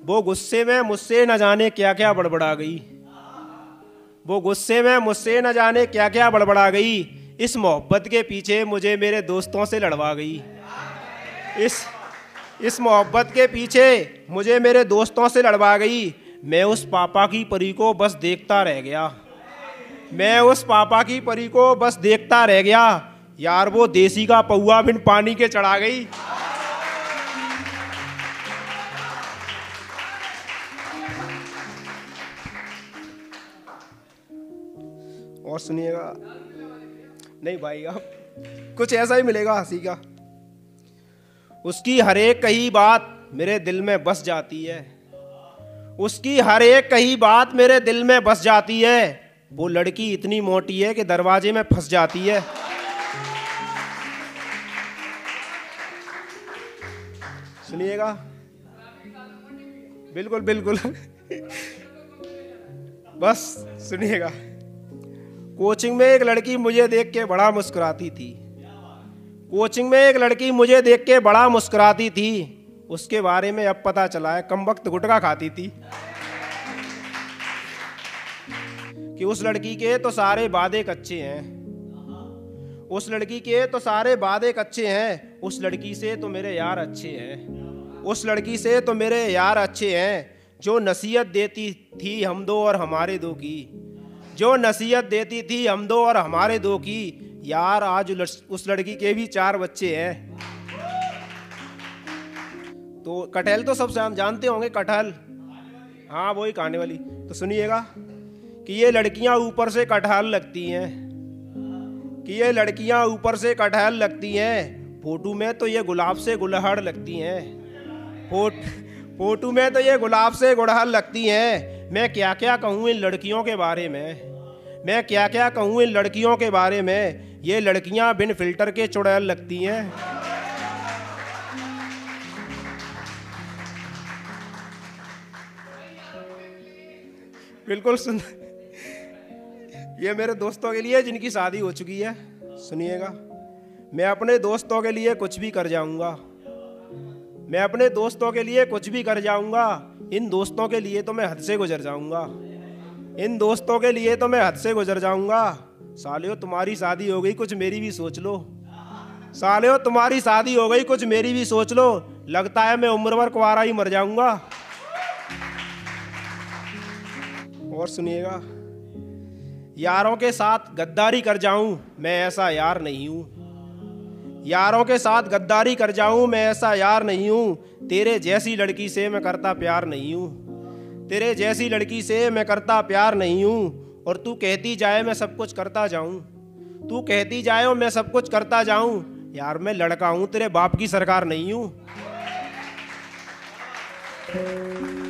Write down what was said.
वो गुस्से में मुझसे न जाने क्या क्या बड़बड़ा गई। वो गुस्से में मुझसे न जाने क्या क्या बड़बड़ा गई। इस मोहब्बत के पीछे मुझे मेरे दोस्तों से लड़वा गई। इस मोहब्बत के पीछे मुझे मेरे दोस्तों से लड़वा गई। मैं उस पापा की परी को बस देखता रह गया। मैं उस पापा की परी को बस देखता रह गया। यार वो देसी का पौआ बिन पानी के चढ़ा गई। और सुनिएगा। नहीं भाई, अब कुछ ऐसा ही मिलेगा हंसी का। उसकी हर एक कही बात मेरे दिल में बस जाती है। उसकी हर एक कही बात मेरे दिल में बस जाती है। वो लड़की इतनी मोटी है कि दरवाजे में फंस जाती है। सुनिएगा, बिल्कुल बिल्कुल बस सुनिएगा। कोचिंग में एक लड़की मुझे देख के बड़ा मुस्कुराती थी। कोचिंग में एक लड़की मुझे देख के बड़ा मुस्कुराती थी। उसके बारे में अब पता चला है कमबख्त गुटखा खाती थी। कि उस लड़की के तो सारे वादे कच्चे हैं। उस लड़की के तो सारे वादे कच्चे हैं। उस लड़की से तो मेरे यार अच्छे हैं। उस लड़की से तो मेरे यार अच्छे हैं। जो नसीहत देती थी हम दो और हमारे दो की। जो नसीहत देती थी हम दो और हमारे दो की। यार आज उस लड़की के भी 4 बच्चे हैं। तो कटहल तो सब जानते होंगे, कटहल, हाँ वही खाने वाली। तो सुनिएगा कि ये लड़कियां ऊपर से कटहल लगती हैं। कि ये लड़कियां ऊपर से कटहल लगती हैं। फोटो में तो ये गुलाब से गुलहड़ लगती हैं। फोटो में तो ये गुलाब से गुड़हल लगती हैं। मैं क्या क्या कहूँ इन लड़कियों के बारे में। मैं क्या क्या कहूँ इन लड़कियों के बारे में। ये लड़कियां बिन फिल्टर के चुड़ैल लगती हैं। बिल्कुल सुन, ये मेरे दोस्तों के लिए जिनकी शादी हो चुकी है। सुनिएगा, मैं अपने दोस्तों के लिए कुछ भी कर जाऊंगा। मैं अपने दोस्तों के लिए कुछ भी कर जाऊंगा। इन दोस्तों के लिए तो मैं हद से गुजर जाऊंगा। इन दोस्तों के लिए तो मैं हद से गुजर जाऊंगा। सालियो तुम्हारी शादी हो गई, कुछ मेरी भी सोच लो। सालियो तुम्हारी शादी हो गई, कुछ मेरी भी सोच लो। लगता है मैं उम्र भर कुंवारा ही मर जाऊंगा। और सुनिएगा, यारों के साथ गद्दारी कर जाऊं मैं ऐसा यार नहीं हूं। यारों के साथ गद्दारी कर जाऊं मैं ऐसा यार नहीं हूं। तेरे जैसी लड़की से मैं करता प्यार नहीं हूं। तेरे जैसी लड़की से मैं करता प्यार नहीं हूं। और तू कहती जाए मैं सब कुछ करता जाऊं। तू कहती जाए और मैं सब कुछ करता जाऊं। यार मैं लड़का हूं, तेरे बाप की सरकार नहीं हूं।